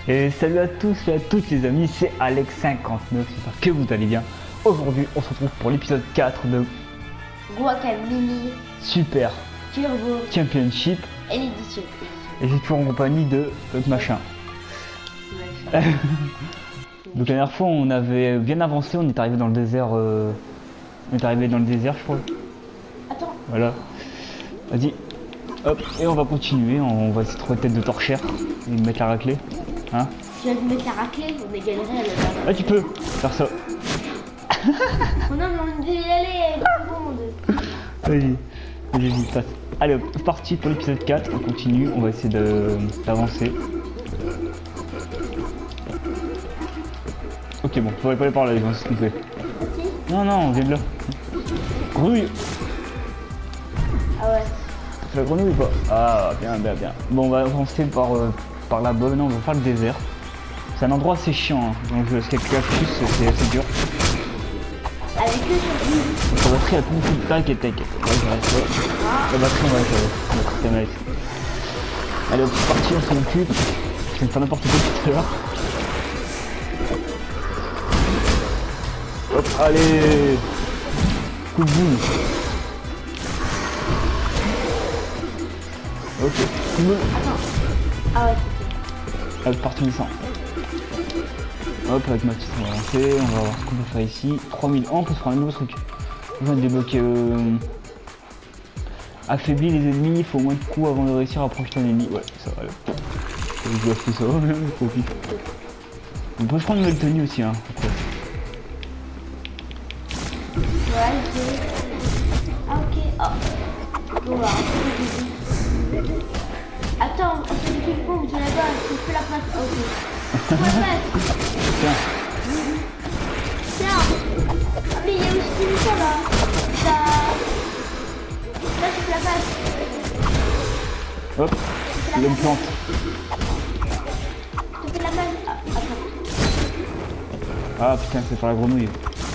Et salut à tous et à toutes les amis, c'est Alex59, j'espère que vous allez bien. Aujourd'hui on se retrouve pour l'épisode 4 de Guacamelee Super Turbo Championship. et l'édition. Et j'ai toujours en compagnie de notre machin. Donc la dernière fois on avait bien avancé, on est arrivé dans le désert. On est arrivé dans le désert je crois. Attends, Voilà. Vas-y. Hop, et on va continuer, on va essayer de trouver tête de torchère et mettre la raclée. Hein? tu vas me mettre la raclée, on est galéré à le Ah tu peux faire ça. Oh non, mais on devait y aller, 2 secondes. Vas-y, passe. Allez hop, c'est parti pour l'épisode 4, on continue, on va essayer d'avancer. Ok bon, faudrait pas aller par là, ils vont se tromper. Si. Non, non, on vient de là. Grenouille. Ah ouais. C'est la grenouille ou pas? Ah, bien, bien, bien. Bon, on va avancer par là-bas, non, on va faire le désert. C'est un endroit assez chiant, hein. Donc parce qu'il y a cactus, c'est assez dur. Avec eux sur La batterie a tout de suite, t'inquiète. Ouais, je reste là. La batterie, on va la mettre. Allez hop, c'est parti, on s'en occupe. Je vais faire n'importe quoi tout à l'heure. Hop, allez. Coup de boule. Ok, coup de boule. Ah ouais, Hop, parti, on descend. Hop, avec ma petite, on va avancer, on va voir ce qu'on peut faire ici. 3000 ans, on peut se prendre un nouveau truc. On va débloquer affaiblir les ennemis, il faut au moins de coups avant de réussir à approcher un ennemi. Ouais, ça va. Je dois faire ça, profite. On peut prendre une nouvelle tenue aussi, hein. Après. voilà, ah ok, oh. Bon, bah, attends, c'est le ping-pong, tu l'as pas, tu fais la place, ok. Faut la place. Tiens, Tiens. Ah, mais il y a aussi ça là. Ça... Là, tu fais la place. hop, il y a une plante. Tu fais la place. Ah, attends. Ah putain, c'est par la grenouille.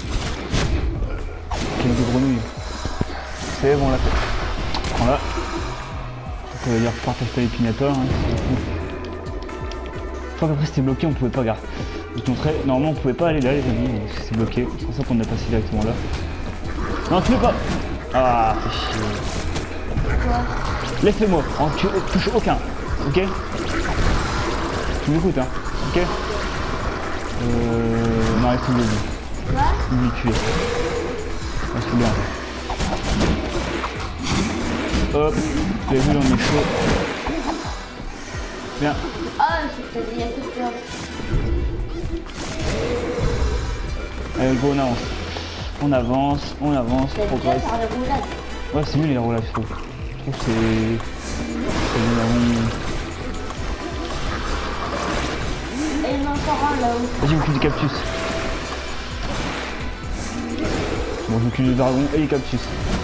Quelle de grenouille. C'est bon, on l'a fait. Prends là. Ça veut dire partage pas l'épinateur, hein, c'est fou. Je crois qu'après c'était bloqué, on pouvait pas garder. Je te montrais, normalement on pouvait pas aller là les amis, parce que c'est bloqué. C'est pour ça qu'on a passé directement là. Non, tu veux pas. Ah, c'est chier. Quoi? Laisse-le-moi, tu touches aucun, ok? Tu m'écoutes, hein, ok? Non, il faut le Quoi? lui tuer. Ah, c'est bien. Hop, vous avez vu, on est chaud. Bien. Ah, c'est peut-être il y a plus peur. Allez, go, on avance. On avance, T'as déjà progresse. par les roulades. Ouais, c'est mieux les roulages, je trouve. Je trouve que c'est Et il y en a encore un là-haut. Vas-y, je m'occupe du cactus. Bon, je m'occupe du dragon et les cactus.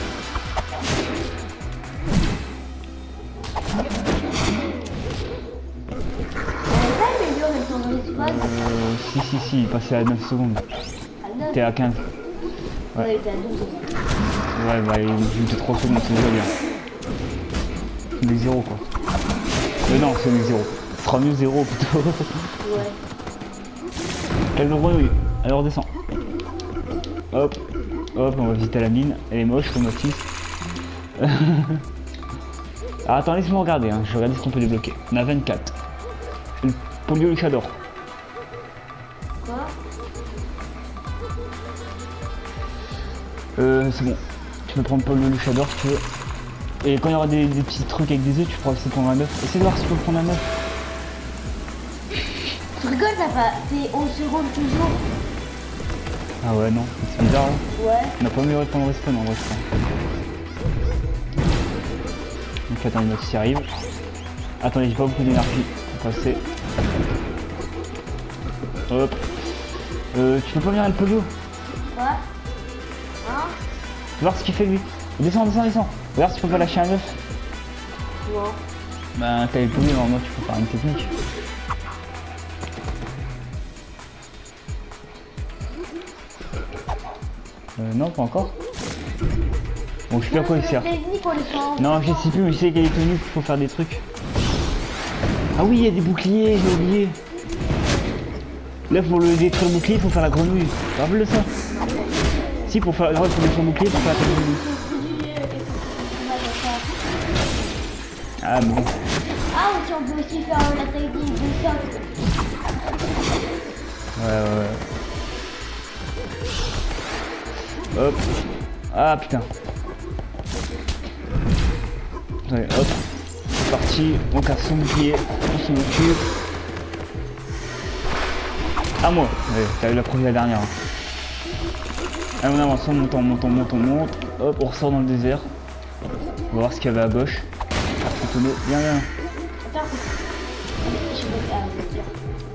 On a pas amélioré ton respawn. Si, il est passé à 9 secondes. À 9. T'es à 15. Ouais, il était à 12. Ouais, bah, il était 3 secondes, c'est déjà bien. C'est des 0 quoi. Mais non, c'est des 0. Ce sera mieux 0 plutôt. Ouais. Quelle grenouille. Allez, on redescend. Hop, hop, on va visiter la mine. Elle est moche, comme Mathis. Alors attends, laisse-moi regarder, hein. Je vais regarder ce qu'on peut débloquer. On a 24. Le polio luchador. Quoi? C'est bon. Tu peux prendre polio luchador si tu veux. Et quand il y aura des petits trucs avec des œufs, tu pourras essayer de prendre un œuf. Essaye de voir si tu peux prendre un œuf. Tu rigoles, t'es 11 secondes toujours. Ah ouais, non, c'est bizarre là. Ouais. On n'a pas amélioré le temps de respawn en vrai, je crois. Donc attends, une autre qui arrive. Attendez, j'ai pas beaucoup d'énergie pour passer. Hop. Tu peux pas venir à le polio? Quoi? Hein? Tu vas voir ce qu'il fait lui. Descends. Regarde si tu peux pas lâcher un œuf. Non. Bah t'as le polio, normalement tu peux faire une technique. Non, pas encore. Bon, je sais plus à quoi il sert. Non, je sais plus, mais je sais qu'il y a des tenues qu'il faut faire des trucs. Ah oui, il y a des boucliers, j'ai oublié. Là, pour le détruire le bouclier, il faut faire la grenouille. Rappelle-le ça. Si, pour faire, pour détruire le bouclier, il faut faire la grenouille. Ah, bon. Ah, aussi, on peut aussi faire la technique de sol. Ouais. Hop. Ah, putain. Allez, hop. C'est parti. On casse son bouclier. On s'en occupe. À moi. Ouais, t'as eu la première, la dernière. Allez, on avance, on monte. Hop, on ressort dans le désert. On va voir ce qu'il y avait à gauche. Tonneau, viens. Attends, je vais faire le dire.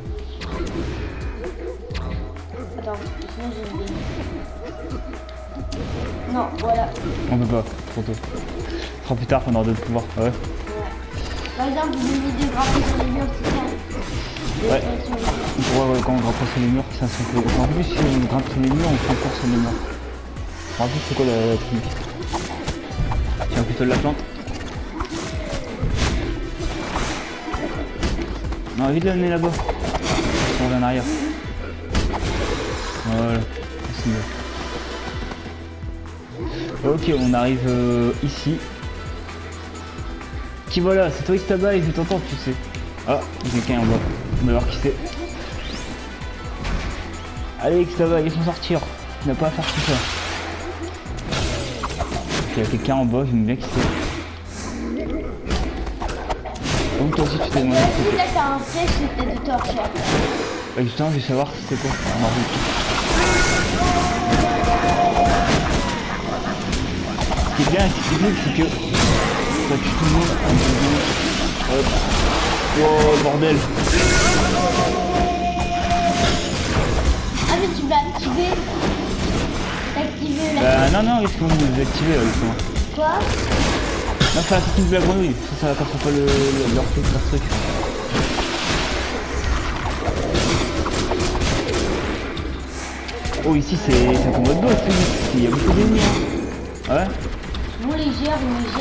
Attends, sinon j'ai une idée. Non, voilà. On peut pas, trop tôt. Ce sera plus tard qu'on aura d'autres pouvoirs. Ouais. Par exemple, vous avez des grimper sur les murs, c'est ça. Ouais. On pourra, quand on grimpe sur les murs, ça se fait. En plus, si on grimpe sur les murs, on fait encore sur les murs. En plus, c'est quoi la technique? Tiens, plutôt de la plante. Non, vite l'amener là-bas. On revient en arrière. Voilà, c'est mieux. Ok, on arrive ici. Qui voilà, c'est toi Xtabay, je t'entends, tu sais. Ah, il y a quelqu'un en bas. On va voir qui c'est. Allez Xtabay, laisse-moi sortir. Tu n'as pas à faire tout ça. Il y a quelqu'un en bas, j'aime bien qui c'est. Donc toi aussi tu t'es demandé. Là t'as un piège, c'était de torche. Bah justement, je vais savoir c'était quoi. Ce qui est bien avec cette technique, c'est que ça tue tout le monde. Hop. Oh bordel. Ah mais tu vas activer. T'activer la. Bah non, qu'est-ce qu'on va nous activer justement. Quoi? Non, c'est la technique de la grenouille. Ça cassera pas leur truc. Oh ici c'est un combat de boss, il y a beaucoup d'ennemis. Hein. Ouais. Bon les gère,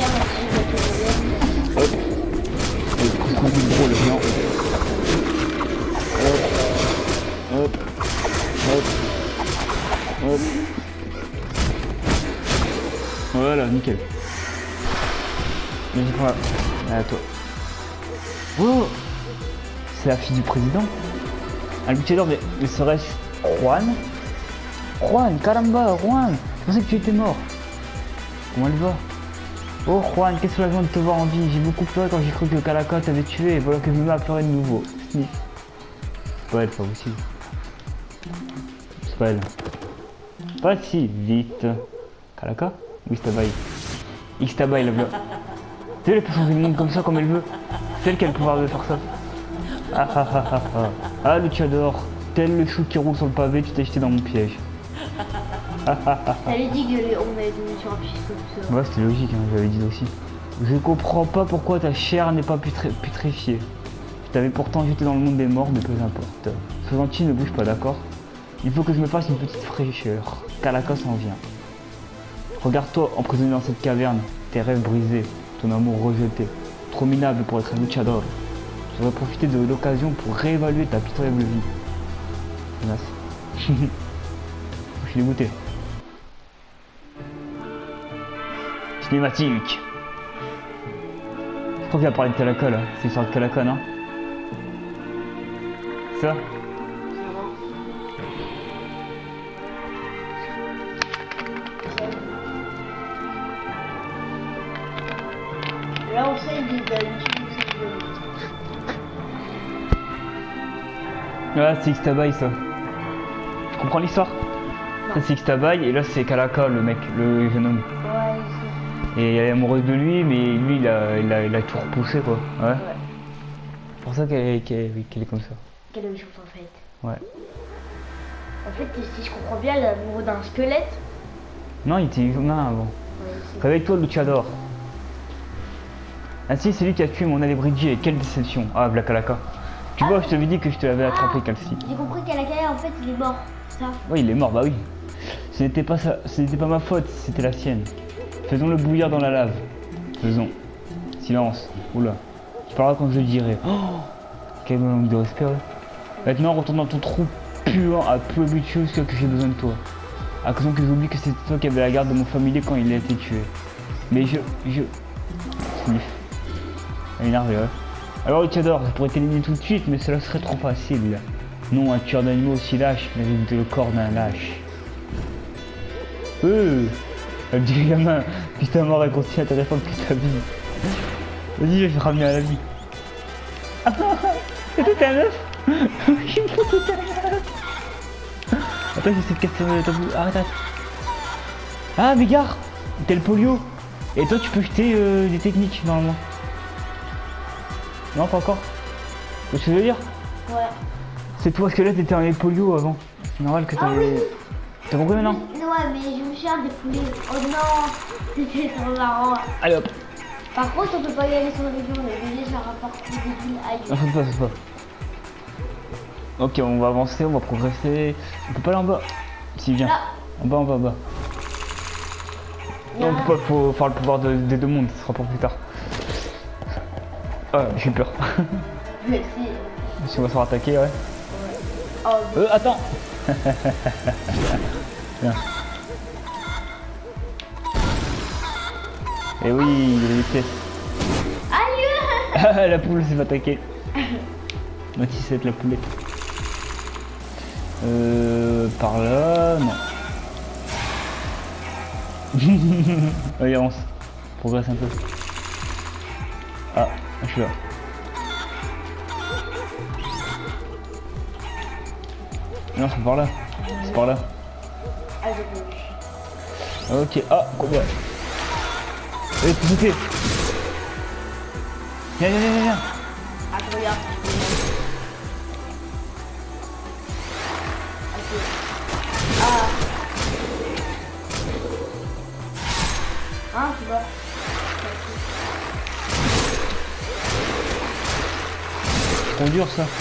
Hop. Le coup de gros le géant. Hop. Voilà, nickel. Mais j'ai pas. Ah, toi. Oh, c'est la fille du président. Un luchador, mais serait-ce Juan? Juan, caramba, Juan. Je pensais que tu étais mort. Comment elle va? Oh Juan, quel soulagement de te voir en vie. J'ai beaucoup pleuré quand j'ai cru que Calaca t'avait tué et voilà que je me mets à pleurer de nouveau. Sniff. C'est pas elle, pas possible. C'est pas elle. Pas si vite. Calaca? Ou Xtabay? Xtabay, la blague. Tu sais, elle peut changer le monde comme ça, comme elle veut. C'est elle qui a le pouvoir de faire ça. Ah, luchador. Tel le chou qui roule sur le pavé, tu t'es jeté dans mon piège. T'avais dit qu'on allait donner sur un piège comme ça. Ouais, c'était logique, hein, j'avais dit aussi. Je comprends pas pourquoi ta chair n'est pas putréfiée. Je t'avais pourtant jeté dans le monde des morts, mais peu importe. Sois gentil, ne bouge pas, d'accord? Il faut que je me fasse une petite fraîcheur. Calaca s'en vient. Regarde-toi emprisonné dans cette caverne, tes rêves brisés, ton amour rejeté. Trop minable pour être un luchador. Je vais profiter de l'occasion pour réévaluer ta pitoyable vie. Je suis dégoûté. Cinématique. Je crois qu'il a parlé de Calaca là. C'est l'histoire de Calaca, non? Ça? Là on sait il est Ah, c'est Xtabay ça. Tu comprends l'histoire? Ça c'est Xtabay et là c'est Calaca le mec, le jeune homme. Ouais, Et elle est amoureuse de lui, mais lui il a tout repoussé quoi. Ouais. C'est pour ça qu'elle est comme ça. Quelle chose en fait. Ouais. En fait, si je comprends bien, elle est amoureuse d'un squelette. Non, il était humain avant. Ouais, Réveille-toi, Luchador. Ah si, c'est lui qui a tué mon Alebrigi, quelle déception. Ah, Black Calaca. Tu vois, je t'avais dit que je te l'avais attrapé, Calci. J'ai compris qu'à la carrière, en fait, il est mort. Ça. Oui, il est mort, bah oui. Ce n'était pas ma faute, c'était la sienne. Faisons-le bouillir dans la lave. Faisons. Silence. Oula. Tu parleras quand je le dirai. Oh, quel manque de respect. Maintenant, retourne dans ton trou. puant à peu de choses que j'ai besoin de toi. À cause que j'oublie que c'était toi qui avais la garde de mon familier quand il a été tué. Mais je... Sniff. Elle est énervée, ouais. Alors Theodore, je pourrais t'éliminer tout de suite, mais cela serait trop facile. Non, un tueur d'animaux aussi lâche mérite le corps d'un lâche. Elle dit gamin, puis ta mort est aussi intéressante que ta vie. Vas-y, je vais te ramener à la vie. Ah, c'était un œuf. Je me fous tout un œuf. Attends, j'essaie de casser le tabou. Arrête. Ah, mais gare, t'es le polio. Et toi, tu peux jeter des techniques, normalement. Non, pas encore. Tu vois ce que je veux dire? Ouais. C'est toi, parce que là, t'étais en polio avant. C'est normal que t'aies... Ah oui. T'as compris maintenant? Ouais, mais je me suis défoulé. Oh non, c'était trop marrant. Allez hop. Par contre, on peut pas y aller sur le région, les BG ça rapporte plus de villes ailleurs. Non, c'est pas. Ok, on va avancer, on va progresser. On peut pas aller en bas. Si, viens. Là. En bas. Non, on peut pas, faut faire le pouvoir des deux mondes, ce sera pour plus tard. Ah, j'ai peur. Merci. Si on va se faire attaquer, ouais. Oh. Attends. Viens. Et oui, il y a des pièces. Aïe. La poule s'est fait attaquer. Matissette, la poulette. Par là, non. Allez, avance. Progresse un peu. Ah, je suis là. Non, c'est par là. C'est par là. Ah, j'ai vu. Ok, ah, combien? Allez, tu sauter. Viens. Ah, regarde. Ah. Ah, tu vois. C'est trop dur ça.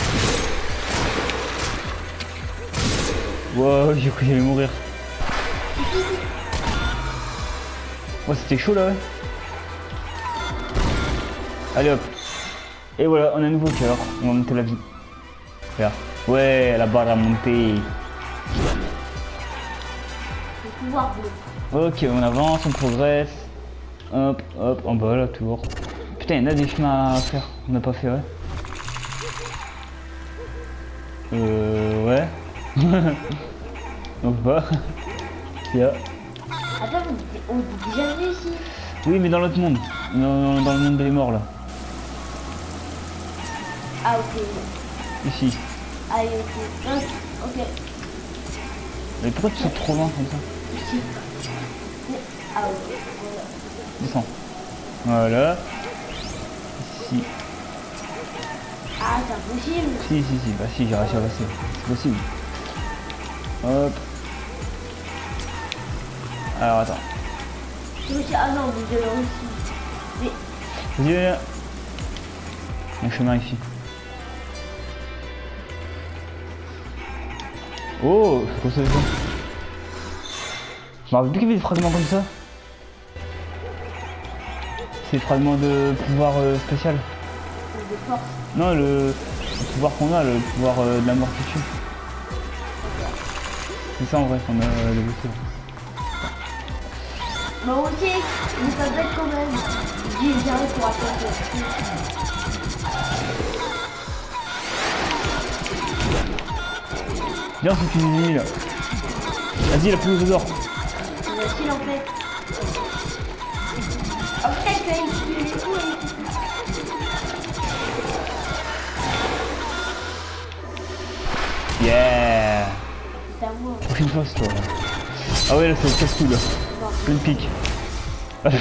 Wow, j'ai cru que j'allais mourir. Oh, c'était chaud là, ouais. Allez hop. Et voilà, on a un nouveau cœur. On va monter la vie. Regarde. Ouais, la barre à monter. Le pouvoir bleu. Ok, on avance, on progresse. Hop, en bas là, toujours. Putain, il y en a des chemins à faire. On n'a pas fait, ouais. Ouais. Donc bas. Yeah. Attends, on est déjà venu ici. Oui, mais dans l'autre monde. Dans le monde des morts là. Ah, ok. Ici. Ah, ok. Ok. Mais pourquoi tu sautes trop loin comme ça? Ici. Ah, ok. Voilà. Descends. Voilà. Ici. Ah, c'est impossible. Si, bah si, j'ai réussi à passer. C'est possible. Hop. Alors attends. Je me suis... Ah non, mais je l'ai aussi. Mais... Vas-y, viens. Un chemin ici. Oh, c'est quoi ça déjà? Je me rappelle plus qu'il y avait des fragments comme ça. C'est des fragments de pouvoir spécial. De force. Non, le pouvoir qu'on a, le pouvoir de la mort qui tue. C'est ça en vrai qu'on a le boosté. Bah ok, mais ça doit être quand même. J'arrive pour attaquer. Viens, c'est une nuit là. Vas-y, la pelouse d'or. C'est facile en fait. En fait, tu as esquivé tout et... Yeah. C'est à moi. Prochaine fois, c'est toi là. Ah ouais, là, c'est casse-tout là. Plein de pique. Attends,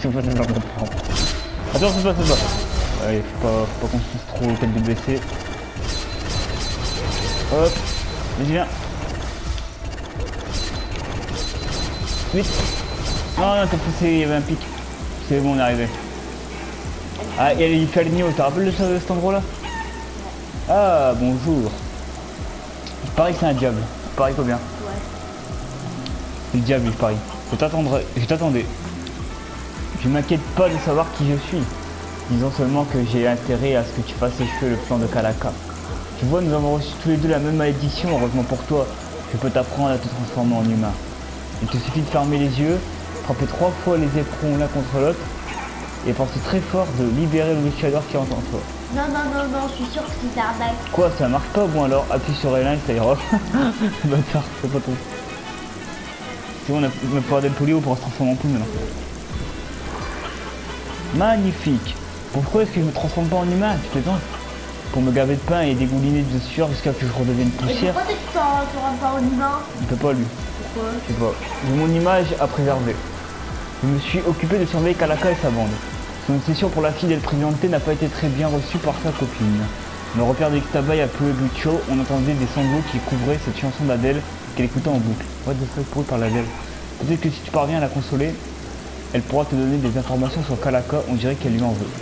c'est pas. Allez, faut pas qu'on se pousse trop tête de blessé. Hop. Vas-y, viens. Vite. Non, t'as poussé, il y avait un pic. C'est bon, on est arrivé. Ah, il fait Aligno, tu te rappelles de cet endroit là? Ah, bonjour. Il paraît que c'est un diable. Il paraît pas bien. Ouais. C'est le diable, il paraît. Je t'attendais. Je m'inquiète pas de savoir qui je suis. Disons seulement que j'ai intérêt à ce que tu fasses échouer le plan de Kalaka. Tu vois, nous avons reçu tous les deux la même malédiction. Heureusement pour toi, je peux t'apprendre à te transformer en humain. Il te suffit de fermer les yeux, frapper 3 fois les éperons l'un contre l'autre et penser très fort de libérer le luchador qui est en toi. Non, je suis sûr que c'est arnaque. Quoi, ça marche pas? Bon alors, appuie sur L1 et ça ira. Bâtard, c'est pas tout. C'est bon, on a le pouvoir del polio pour se transformer en poule maintenant. Magnifique. Pourquoi est-ce que je me transforme pas en humain? Tu plaisantes? Pour me gaver de pain et dégouliner de sueur jusqu'à ce que je redevienne Et poussière. pourquoi tu t'en pas en humain? Il peut pas lui. Pourquoi? Je sais pas. J'ai mon image à préserver. Je me suis occupé de surveiller Calaca et sa bande. Son obsession pour la fille d'El Presidente n'a pas été très bien reçue par sa copine. Le repère de Ixtabay à Pueblo Mucho, on entendait des sanglots qui couvraient cette chanson d'Adèle qu'elle écoutait en boucle. What the fuck, pourri par l'Adèle. Peut-être que si tu parviens à la consoler, elle pourra te donner des informations sur Calaca, on dirait qu'elle lui en veut.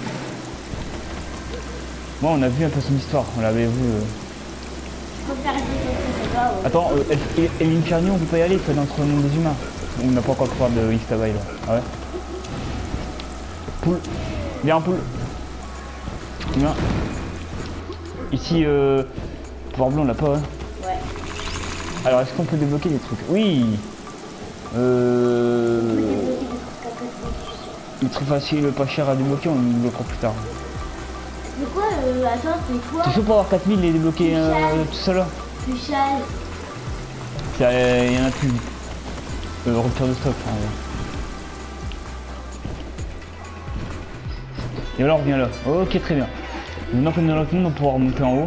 Moi on a vu un peu son histoire, on l'avait vu. Faut faire des choses, c'est pas, ouais. Attends, l'Inferno on peut pas y aller, il faut aller entre le monde des humains. On n'a pas encore le pouvoir de Ixtabay là. Ah ouais. Poule. Viens poule. Viens. Ici, pouvoir bleu on l'a pas, hein. Ouais. Alors est-ce qu'on peut débloquer des trucs? Oui. Les trucs faciles, pas cher à débloquer, on le débloquera plus tard. C'est quoi, attends, c'est quoi? T'es sûr pour avoir 4000 les débloquer tout seul là? Puchal. Il y en a plus. Rupture de stock. Enfin, ouais. Et alors on revient là. Ok, très bien. Maintenant qu'on est dans notre monde, on va pouvoir remonter en haut.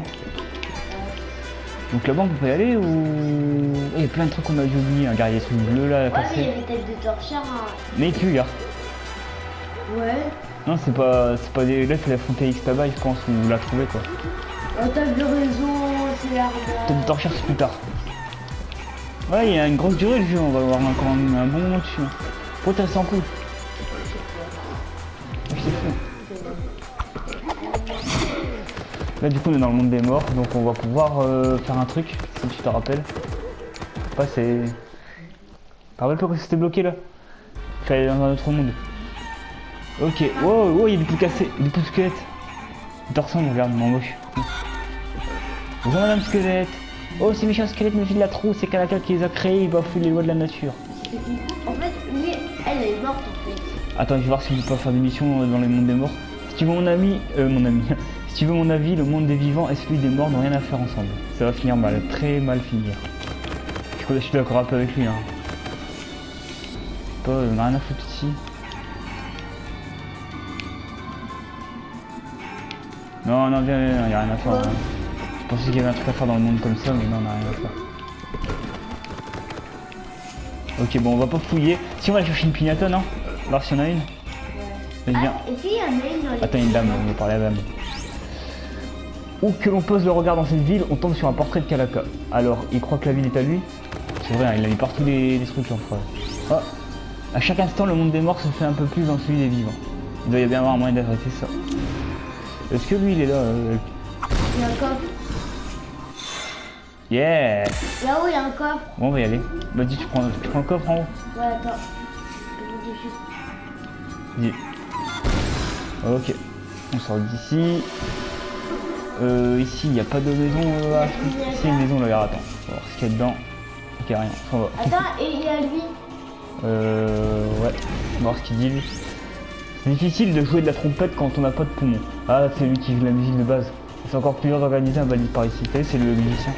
Donc là-bas on peut pas y aller ou... Il y a plein de trucs qu'on a dû oublier. Regarde, il y a des trucs bleus là à Ouais, mais il y passer. avait tête de torcheur. Hein. Mais tu regarde. Ouais. Non, c'est pas des... Là, c'est la fontaine Ixtabay, je pense, où vous la trouvez quoi. Table de réseau, c'est l'arbre. Peut-être de torcheur, c'est plus tard. Ouais, il y a une grosse durée le jeu, on va avoir encore un bon moment dessus. Pourquoi t'es resté en poule? Je sais fou. Là, du coup, on est dans le monde des morts, donc on va pouvoir faire un truc, si tu te rappelles. Pas c'est... Rappelle pas que c'était bloqué là? Il fallait aller dans un autre monde. Ok, wow, il y a des poules cassées, des poules squelettes. Ils te ressemblent, regarde, mon moche. Bonjour madame squelette. Oh, ces méchants squelettes me filent la trousse, c'est Calaca qui les a créés, ils bafouent les lois de la nature. En fait, lui, elle est morte en fait. Attends, je vais voir si on peut pas faire des missions dans les mondes des morts. Si tu veux mon ami, si tu veux mon avis, le monde des vivants et celui des morts n'ont rien à faire ensemble. Ça va finir mal, très mal finir. Je suis d'accord un peu avec lui, hein. Je sais pas, on a rien à foutre ici. Non, viens, y a rien à faire. Hein. Je pensais qu'il y avait un truc à faire dans le monde comme ça, mais non, on a rien à faire. Ok, bon, on va pas fouiller. Si on va aller chercher une pignata, non? Voir s'il y en a une. Vas-y, viens. Et puis il y en a une dans les... Attends, une dame, on va parler à la dame. Où que l'on pose le regard dans cette ville, on tombe sur un portrait de Calaca. Alors, il croit que la ville est à lui? C'est vrai, hein, il a mis partout des trucs, l'enfoiré. Oh, à chaque instant, le monde des morts se fait un peu plus dans celui des vivants. Il doit y bien avoir un moyen d'arrêter ça. Est-ce que lui, il est là Il y a un coffre. Yeah! Là-haut, il y a un coffre. Bon, on va y aller. Bah, dis, tu prends le coffre en haut. Ouais, attends. Je Dis. Ok. On sort d'ici. Ici, il n'y a pas de maison. C'est une maison là, regarde, attends. On va voir ce qu'il y a dedans. Ok, rien. On va. Attends, et il y a lui. Ouais. On va voir ce qu'il dit lui. C'est difficile de jouer de la trompette quand on n'a pas de poumon. Ah, c'est lui qui joue la musique de base. C'est encore plus dur d'organiser un balade par ici. Vous savez, c'est le musicien.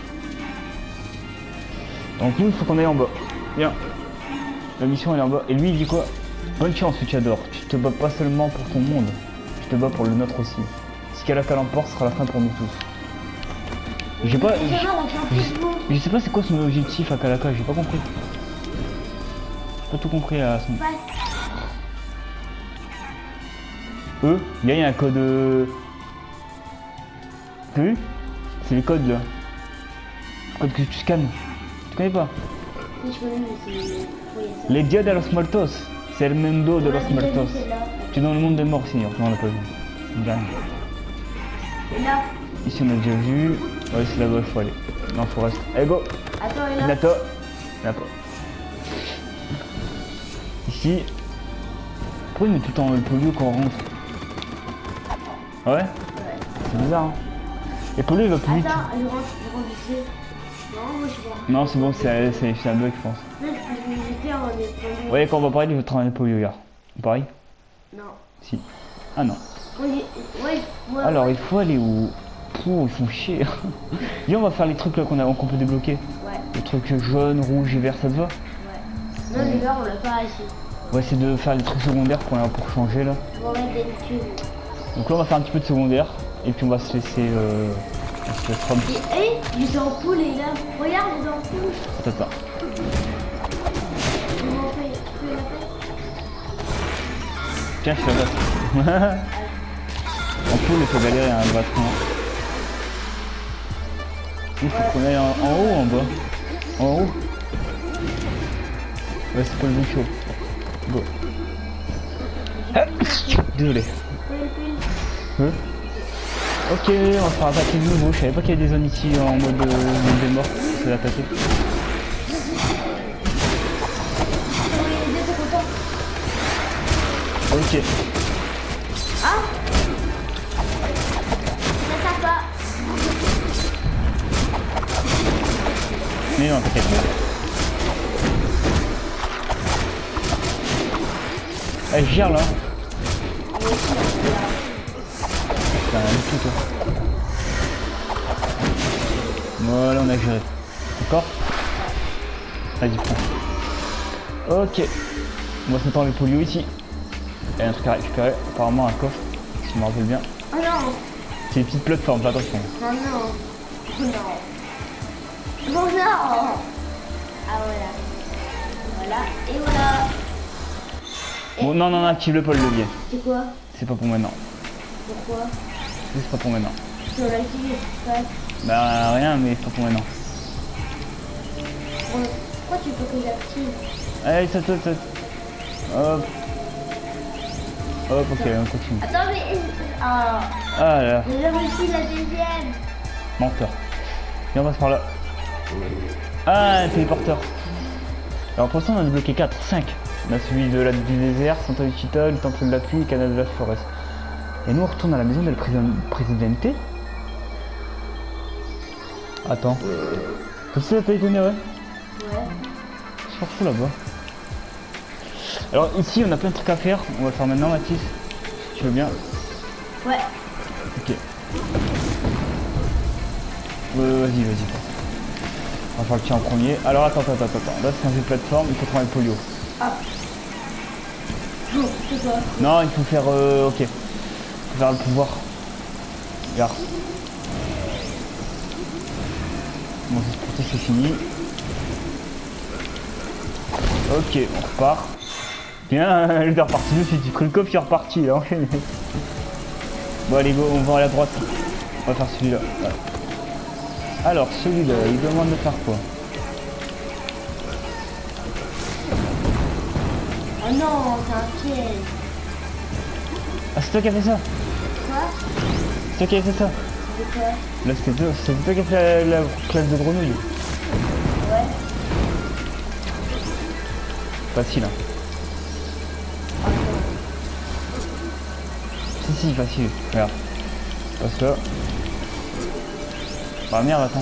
Donc nous, il faut qu'on aille en bas. Viens. La mission elle est en bas. Et lui, il dit quoi? Bonne chance, Luchador. Tu te bats pas seulement pour ton monde. Tu te bats pour le nôtre aussi. Si Calaca l'emporte, ce sera la fin pour nous tous. J'ai pas... Je sais pas c'est quoi son objectif à Calaca, j'ai pas compris. J'ai pas tout compris à son... il y a un code... T'as vu? C'est les codes là. Code que tu scannes. Tu connais pas? Oui, je connais, mais c'est... Les Dia de los Muertos. C'est el Mundo de los Muertos. Tu es dans le monde des morts, Seigneur. Non, on l'a pas vu. On dit rien. Et là? Ici, on a déjà vu. Ouais, c'est là-bas, il faut aller. Non, faut rester. Allez, go! Attends, et là? Là-bas. Là-bas. Ici. Pourquoi il met tout le temps le polio quand on rentre? Ouais? C'est bizarre, hein? Et Polo il va plus vite. Attends, je rentre ici. Non, moi je vois. Non, c'est bon, c'est un bug, je pense. Non, j'étais en étant. Ouais, quand on va parler du travail de Polo, regarde. Pareil? Non. Si. Ah non. Oui, moi. Alors, il faut aller où? Pouh, ils font chier. Viens, on va faire les trucs là qu'on peut débloquer. Ouais. Les trucs jaune, rouge et vert, ça te va? Ouais. Non, les verts, on l'a pas ici. On va essayer de faire les trucs secondaires qu'on a pour changer là. Je vais mettre des cubes. Donc là, on va faire un petit peu de secondaire. Et puis on va se laisser. On se laissera un petit. Et les ampoules, et là. Regarde les ampoules. Attends. Tu peux la faire? Tiens, je te la passe. En plus, il faut galérer un battement. Il faut qu'on aille en haut ou en bas? En haut? Ouais, c'est pas le bon show. Go. Désolé. Hein? Ok, on va se faire attaquer de nouveau. Je savais pas qu'il y avait des zones ici en mode des morts. C'est attaquer. Ok. Ah, ça pas. Mais non, t'inquiète. Elle gère là. Putain, rien du tout toi. Voilà, on a géré. D'accord? Vas-y, prends. Ok. On va se mettre en les polio ici. Il y a un truc à récupérer. Apparemment un coffre, si je me rappelle bien. Oh non. C'est des petites plateformes, fais attention. Non, non. Non. Bon, non. Ah, voilà. Voilà, et voilà. Bon, non, non, active-le pas le levier. C'est quoi? C'est pas pour maintenant. Pourquoi? C'est pas pour maintenant. Si on l'a activé, c'est pas... Bah rien, mais c'est pas pour maintenant. Pourquoi tu veux que j'active? Allez, saute. Hop. Hop, ok, on continue. Attends, mais... Ah, Ah là, j'ai réussi la deuxième. menteur. Viens, on passe par là. Ah, un téléporteur. Alors pour l'instant, on a débloqué 4, 5. On a celui de du désert, Santa Lucia, le temple de la pluie et Canal de la Forest. Et nous, on retourne à la maison de la présidente. Attends. Comme ça, t'as étonné, ouais? Ouais. Je m'en fous là-bas. Alors ici, on a plein de trucs à faire. On va le faire maintenant, Mathis. Si tu veux bien. Ouais. Ok. Vas-y. On va faire le tien en premier. Alors attends. Là, c'est un jeu de plateforme. Il faut prendre le polio. Ah. Oh, c'est quoi? Non, il faut faire... ok. Il faut faire le pouvoir. Regarde. Bon, pour ça, c'est fini. Ok, on repart. Bien, il est reparti dessus. Tu pris le coffre, il est reparti. Là, enchaîné. Bon, allez, go, on va à la droite. On va faire celui-là. Voilà. Alors, celui-là, il demande de faire quoi? Oh non, c'est un piège. Ah, c'est toi qui as fait ça? Quoi? C'est toi qui as fait ça? C'est quoi? Là, c'est toi qui as fait la classe de grenouille. Ouais. Facile, hein. Si, facile. Regarde. Passe là. Ah merde, attends.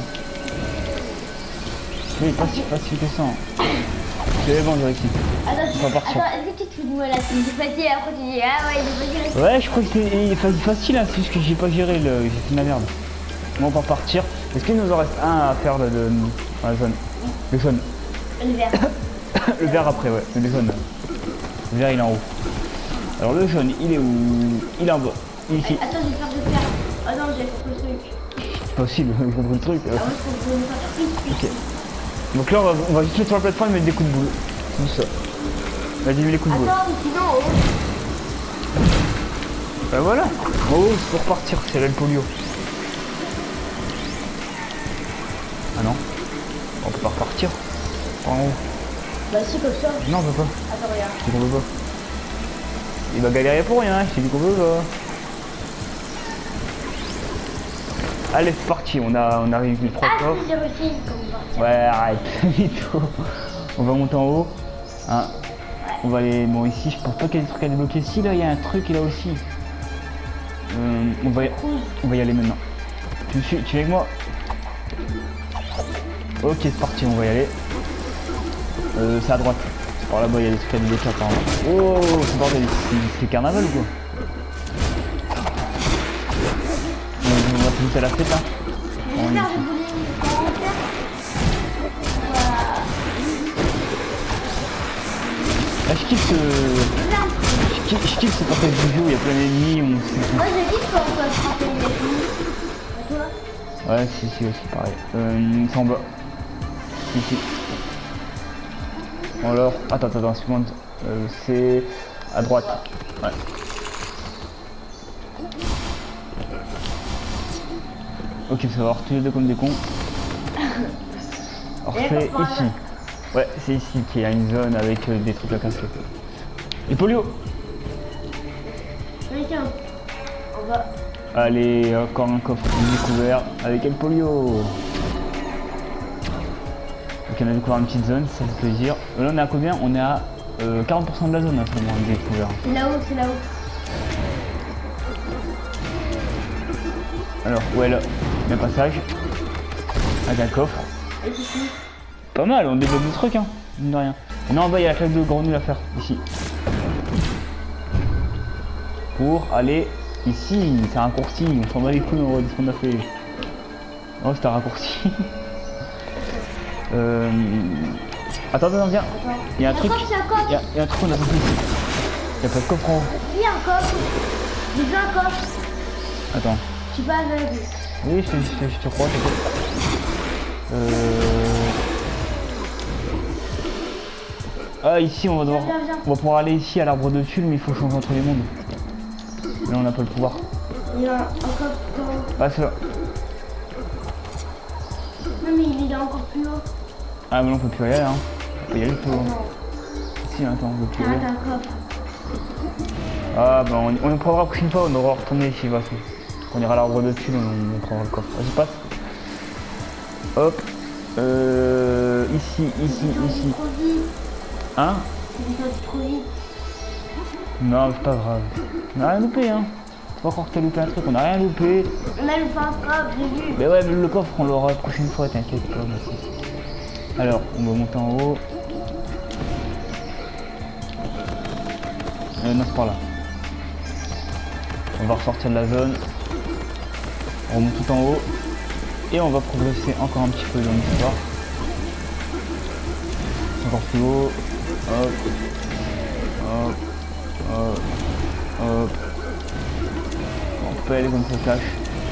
Oui, pas si facile que ça. C'est bon, j'ai réussi. Attends, On va partir. est-ce que tu te fous de moi là? C'est facile et après tu dis ah ouais, il est facile. Ouais, je crois que c'est facile, hein, c'est juste que j'ai pas géré le. J'ai fait de la merde. Bon, on va partir. Est-ce qu'il nous en reste un à faire là, dans la zone? Le jaune. Le vert. Le vert après, ouais, le jaune. Le vert il est en haut. Alors le jaune, il est où? Il est en bas. Il est ici. Attends, je vais faire de faire. Oh non, j'ai compris le truc. C'est possible, j'ai compris le truc. Ah ouais, je comprends pas. Ok. Donc là, on va juste mettre sur la plateforme et mettre des coups de boule. Comme ça. Vas-y, mets les coups de boule. Attends, ou sinon, oh. Bah voilà. En haut, c'est pour repartir, c'est là le polio. Ah non. On peut pas repartir. En haut. Bah si, comme ça. Non, on peut pas. Attends, regarde. Je dis qu'on peut pas. Il va galérer pour rien, je t'ai dit qu'on peut pas. Allez, c'est parti, on a réussi le 3 Ah, coffres. j'ai réussi comme ça. Ouais, arrête, mytho. On va monter en haut. Hein. On va aller. Bon, ici, je pense pas qu'il y ait des trucs à débloquer. Si, là, il y a un truc, là aussi. On va y aller maintenant. Tu me suis, tu es avec moi? Ok, c'est parti, on va y aller. C'est à droite. Par là-bas, il y a des trucs à débloquer apparemment. Oh, c'est bordel, c'est carnaval ou quoi? On va finir à la fête, hein. J'espère que vous voulez en faire. Voilà. Ah, je kiffe ce... Je kiffe ce partage du jeu, il y a plein d'ennemis. Moi je kiffe quand on peut frapper les ennemis. Et toi? Ouais, si, aussi pareil. C'est en bas. Ici. Alors, attends, une seconde. C'est à droite. Ouais. Ok, ça va avoir tous les deux comme des cons. Alors c'est ici. Ouais, c'est ici qu'il y a une zone avec des trucs à casser. Et polio. Tiens, on va. Allez, encore un coffre découvert avec El Polio. Ok, on a découvert une petite zone, ça fait plaisir. Là, on est à combien? On est à 40% de la zone à ce moment découvert. C'est là-haut, c'est là-haut. Alors, ouais, là, il y a un passage. Avec un coffre. Et ici. Pas mal, on débloque des trucs, hein, mine de rien. Et non, en bas, il y a la claque de grenouille à faire, ici. Pour aller ici, c'est un raccourci, on s'en bat les couilles, on va dire ce qu'on a fait. Oh, c'est un raccourci. Attends, viens. Il y a un truc. Il y a un truc qu'on a compris ici. Il n'y a pas de coffre en haut. Il y a un coffre. J'ai vu un coffre. Attends. Je suis pas aveugle. Oui, je te crois, Ah, ici, on va devoir... On va pouvoir aller ici à l'arbre de tulle, mais il faut changer entre les mondes. Là, on n'a pas le pouvoir. Il y a un coffre dans... Ah, c'est là. Non, mais il est encore plus haut. Ah, mais non, on peut plus y aller, hein. On peut y aller plus haut. Si, attends, on peut plus y aller. Un coffre. Ah, bah, on prendra la prochaine fois, on aura retourné ici, va. On ira à l'arbre de tulle, on prendra le coffre. Vas-y, passe. Hop. Ici. Trop vite. Hein? C'est trop vite. Non, c'est pas grave. On a rien loupé, hein. C'est pas encore que t'as loupé un truc, on a rien loupé. On a loupé un coffre, j'ai vu. Mais ouais, mais le coffre, on l'aura la prochaine fois, t'inquiète pas. Alors, on va monter en haut. Non, c'est par là. On va ressortir de la zone. On remonte tout en haut. Et on va progresser encore un petit peu dans l'histoire. Encore plus haut. Hop. On peut aller comme ça cache.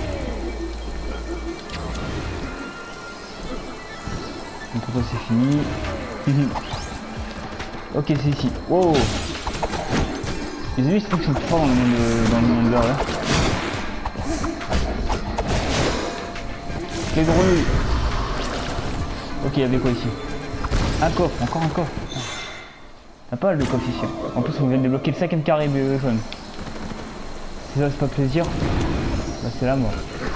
Donc pour toi c'est fini. Ok, c'est ici. Wow. Les ennemis c'est sont plus forts dans le monde là. Les grenouilles. Ok, il y avait quoi ici? Un coffre, encore un coffre. T'as pas le coffre ici. En plus on vient de débloquer le 5ème carré jaune. Si ça c'est pas plaisir, bah c'est la mort.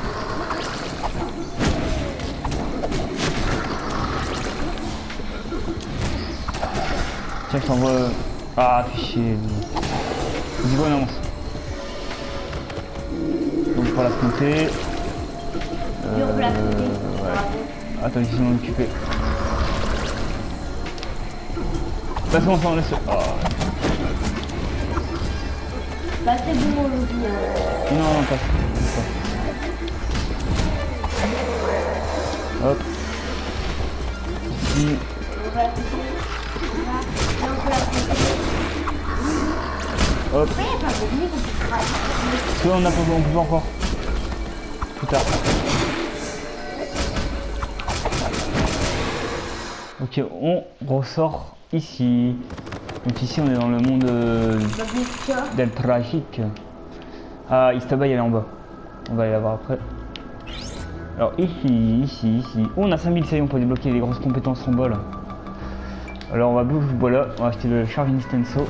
Tiens, je t'envoie... Ah, fichier. Dis bon, avance. Donc pour la compter. On peut la compter. Ouais. Attends, ils sont occupés. Passe-moi ensemble, laisse. Oh. Bah c'est bon, on le dit. Non, passe. Hop. Ici. On va la compter. Là, on peut la compter. Hop. Pourquoi il n'y a pas de musique qu'on peut faire? Parce qu'on on peut pas encore. Plus tard. Ok, on ressort ici. Donc ici on est dans le monde del tragique. Ah, Istaba il est en bas. On va aller la voir après. Alors ici. Oh, on a 5000 saillons pour débloquer les grosses compétences en bas là. Alors on va bouger, voilà, on va acheter le Charging Stenso.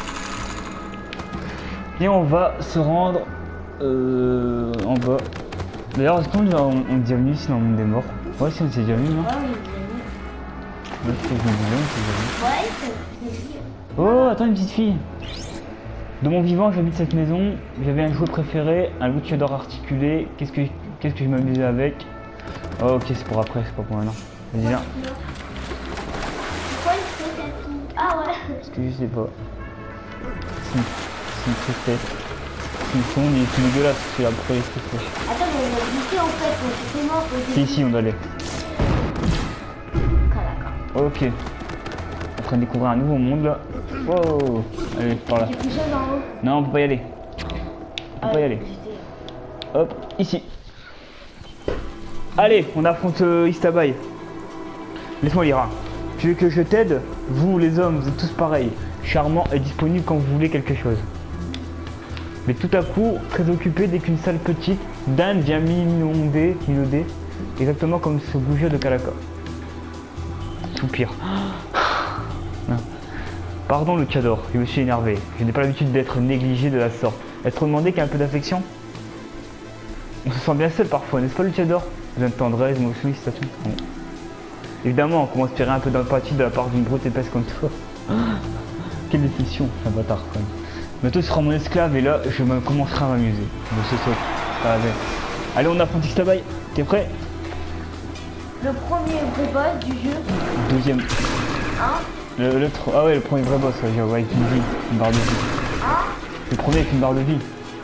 Et on va se rendre en bas. D'ailleurs, est-ce qu'on est déjà venu ici dans le monde des morts? Ouais, si on s'est déjà venu, non? Ouais, c'est Oh, attends, une petite fille. De mon vivant, j'habite cette maison. J'avais un jouet préféré, un luchador articulé. Qu'est-ce que Qu'est-ce que je m'amusais avec? Oh, ok, c'est pour après, c'est pas pour maintenant. Vas-y, viens. Pourquoi il fait cette fille? Ah ouais. Parce que je sais pas. C'est une tristesse. C'est une sonde, il est tout dégueulasse, c'est la première tristesse. Attends, mais on a glissé en fait, donc c'était mort. Si, ici, on doit aller. Ok. On est en train de découvrir un nouveau monde là. Wow. Allez, par là. J'ai quelque chose en haut. Non, on peut pas y aller. On peut pas y aller. Hop, ici. Allez, on affronte Istabai. Laisse-moi lire. Hein. Tu veux que je t'aide? Vous, les hommes, vous êtes tous pareils. Charmant et disponible quand vous voulez quelque chose. Mais tout à coup, très occupé dès qu'une salle petite d'Inde vient minauder, exactement comme ce goujat de Calaca. Soupir. Non. Pardon le Tchador, je me suis énervé. Je n'ai pas l'habitude d'être négligé de la sorte. Être demandé qu'un peu d'affection? On se sent bien seul parfois, n'est-ce pas le Tchador? Besoin de tendresse, de sollicitations. Bon. Évidemment, on commence à espérer un peu d'empathie de la part d'une brute épaisse comme toi. Quelle déception, un bâtard quand même. Bientôt tu seras mon esclave et là je commencerai à m'amuser. Je sais ça, pas la peine. Allez, on affronte Istabai. T'es prêt? Le premier vrai boss du jeu. Deuxième. Hein? Ah ouais, le premier vrai boss, ouais, avec une vie, une barre de vie. Hein? Le premier avec une barre de vie.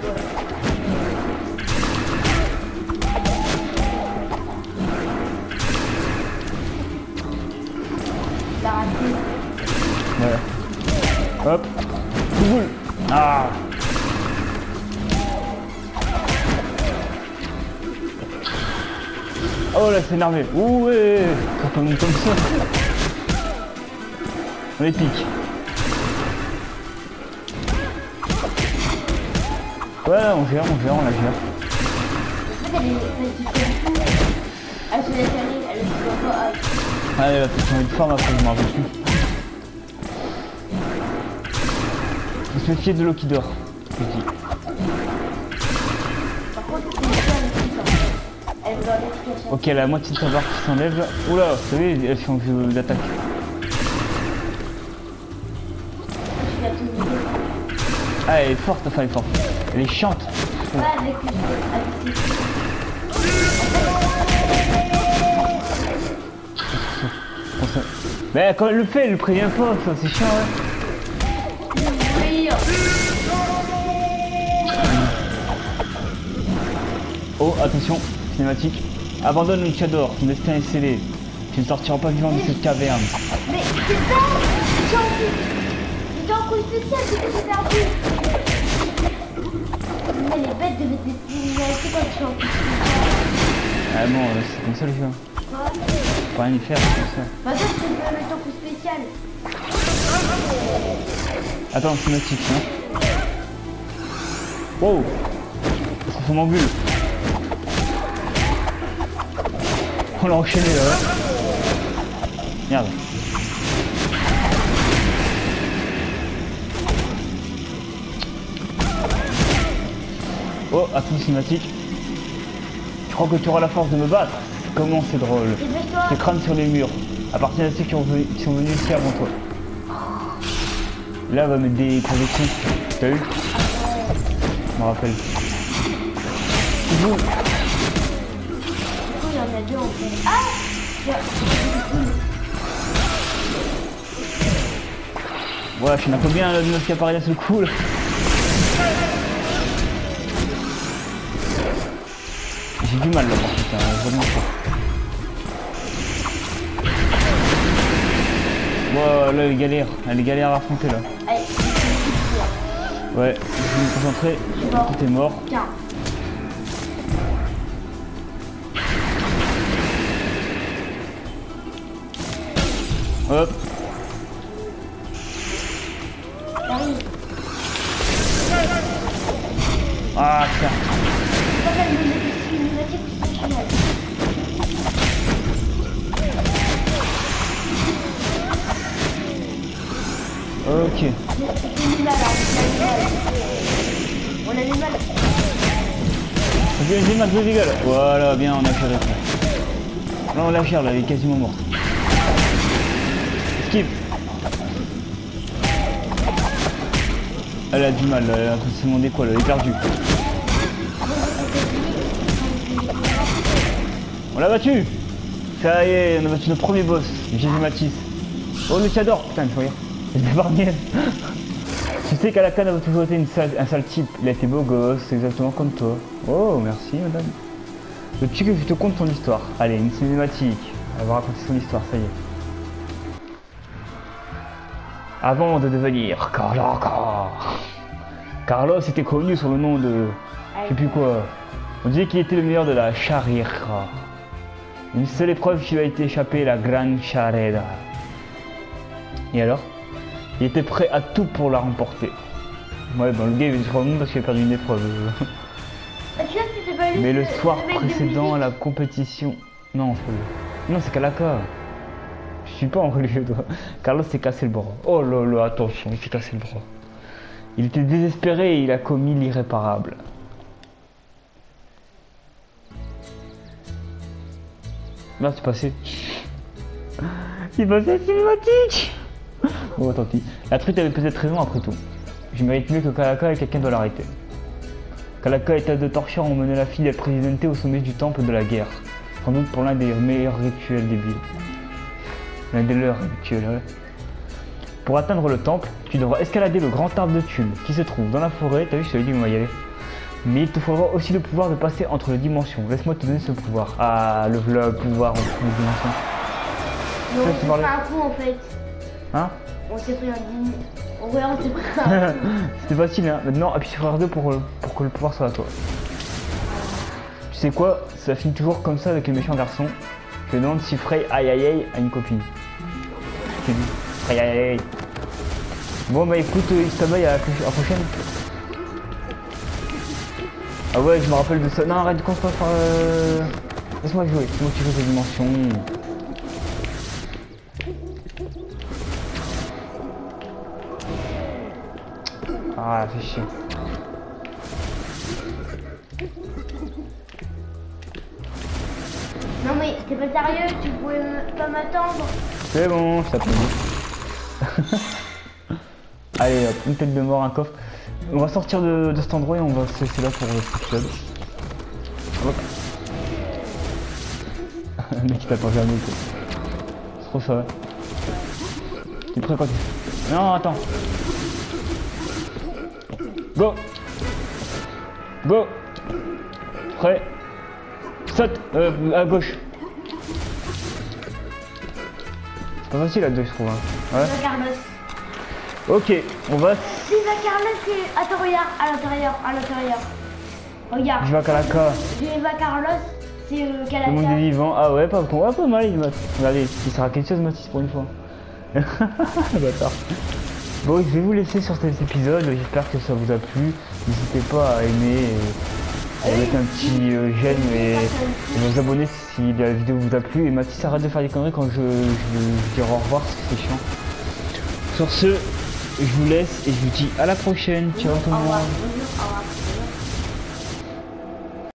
La raté. Ouais. Hop. Tout boule. Ah. Oh là, c'est énervé. Ouh ouais. Quand on est comme ça. On les pique. Ouais, on gère, on la gère. En fait, elle se laisse aller, elle se voit pas. Ah, elle a peut-être changé de forme après, je m'en rappelle plus. Il se méfier de l'eau qui dort. Je dis. Par contre, c'est une femme qui sort. Elle veut avoir l'explication. Ok, la moitié de sa barre qui s'enlève là. Oula, vous savez, elle change d'attaque. Je l'ai tout vidé. Ah, elle est forte, enfin elle est forte. Elle est chiante. Ouais, avec les Mais quand elle le fait, elle le prévient pas, ça c'est chiant, ouais. Oui. Oh, attention, cinématique. Abandonne le Tchador, ton destin est scellé. Tu ne sortiras pas vivant de cette caverne. Mais c'est ça. J'étais en coup spécial, c'était perdu. Mais les bêtes de mettre des signalités quand je suis en coup spécial. Ah bon, c'est comme ça le jeu. Quoi? Faut rien y faire, c'est comme ça. Bah toi, tu peux mettre en coup spécial. Attends, cinématique, hein. Wow. Est-ce qu'on m'engueule? On l'a enchaîné là, ouais. Merde. Oh, attends, cinématique. Je crois que tu auras la force de me battre. Comment c'est drôle. Dépêche-toi. Tes crânes sur les murs. Appartiennent à ceux qui sont venus ici avant toi. Là, on va mettre des projections. T'as vu? Je me rappelle. Vous. Du coup, il y en a deux en fait. Ah! Ouais, je suis un peu bien le 9 qui apparaît là, c'est cool. J'ai du mal là par contre, hein, vraiment pas. Wow, là elle est galère à affronter là. Allez, Ouais, je vais me concentrer. Tout est mort. tiens. Hop. J'arrive. Ah tiens. C'est pas qu'elle me met des cinématiques spéciales. Ok. C'est mis là, là. On a du mal. J'ai ma deux gueule. Voilà, bien, on a géré ça. Là, on la gère, là, elle est quasiment morte. Esquive. Elle a du mal, là, elle a en train de se demander quoi, là, elle est perdue. l'a battu. Ça y est, on a battu notre premier boss, Jésus Matisse. Oh le Chador, putain, il faut rire. Je l'ai épargné. Tu sais qu'Alakan a toujours été un sale type. Il a été beau gosse, exactement comme toi. Oh, merci madame. Veux-tu que je te conte ton histoire? Allez, une cinématique. Elle va raconter son histoire, ça y est. Avant de devenir Carlos était connu sous le nom de... je sais plus quoi. On disait qu'il était le meilleur de la charriera. Une seule épreuve qui lui a été échappée, la Gran Charrera. Et alors? Il était prêt à tout pour la remporter. Ouais, bon, le gars il veut se rendre parce qu'il a perdu une épreuve. Mais le soir précédent à la compétition... Non, c'est pas lui. Non, c'est Kalaka. Je suis pas en religieux, toi. Carlos s'est cassé le bras. Oh là là, attention, il s'est cassé le bras. Il était désespéré et il a commis l'irréparable. Merde, c'est passé. C'est passé cinématique. Oh, tant pis. La truite avait peut-être raison après tout. Je mérite mieux que Kalaka et quelqu'un doit l'arrêter. Kalaka et Taz de Torchère ont mené la fille del Presidente au sommet du temple de la guerre. Sans doute pour l'un des meilleurs rituels débiles. L'un des leurs rituels, ouais. Pour atteindre le temple, tu devras escalader le grand arbre de Tulle qui se trouve dans la forêt. T'as vu, je te l'ai dit, on va y aller. Mais il te faudra aussi le pouvoir de passer entre les dimensions. Laisse-moi te donner ce pouvoir. Ah, le pouvoir entre les dimensions. Non, on s'est pris un coup en fait. Hein? On s'est pris un dîner. Ouais, on s'est pris un coup. C'était facile, hein. Maintenant, appuie sur R2 pour que le pouvoir soit à toi. Tu sais quoi? Ça finit toujours comme ça avec les méchants garçons. Je me demande si Frey aïe aïe aïe a une copine. Je t'ai dit. Frey aïe aïe aïe. Bon bah écoute, Xtabaï, à la prochaine. Ah ouais, je me rappelle de ça. Non, arrête de construire. Laisse-moi jouer. C'est moi qui joue cette dimension. Ah, fait chier. Non mais t'es pas sérieux, tu pouvais pas m'attendre. C'est bon, ça peut. Allez hop, une tête de mort, un coffre. On va sortir de cet endroit et on va se laisser là pour le club. Le mec il t'a pas jamais quoi. C'est trop ça. T'es prêt quand tu... Non attends. Go. Go. Prêt. Saute. À gauche. C'est pas facile à deux je trouve. Hein. Ouais. Carlos. Ok, on va... C'est la Carlos qui est... Attends, regarde, à l'intérieur. Regarde. Je vais à Kalaka. Eva Carlos, c'est Kalaka. Le monde des vivants. Ah ouais, pas mal, il m'a... Regardez, il sera quelque chose, Mathis, pour une fois. Bâtard. Bon, je vais vous laisser sur cet épisode. J'espère que ça vous a plu. N'hésitez pas à aimer et mettre un petit j'aime et vous abonner si la vidéo vous a plu. Et Mathis, arrête de faire des conneries quand je dirai au revoir, parce que c'est chiant. Sur ce, je vous laisse et je vous dis à la prochaine. Ciao tout le monde. Au revoir.